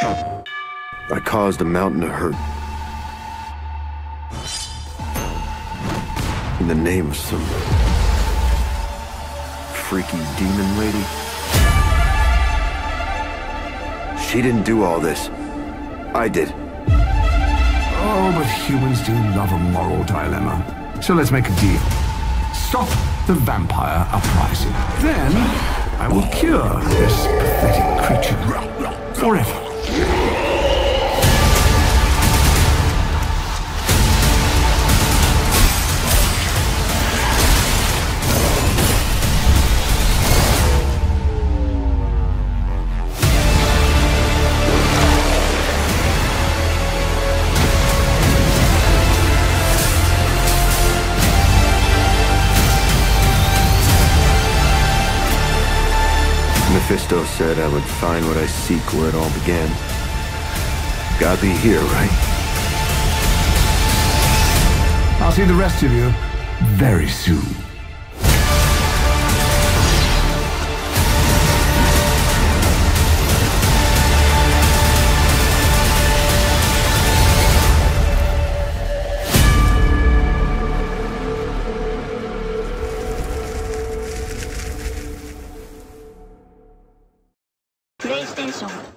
I caused a mountain of hurt. In the name of some freaky demon lady. She didn't do all this. I did. Oh, but humans do love a moral dilemma. So let's make a deal. Stop the vampire uprising. Then I will cure this pathetic creature forever. Mephisto said I would find what I seek where it all began. Gotta be here, right? I'll see the rest of you very soon. PlayStation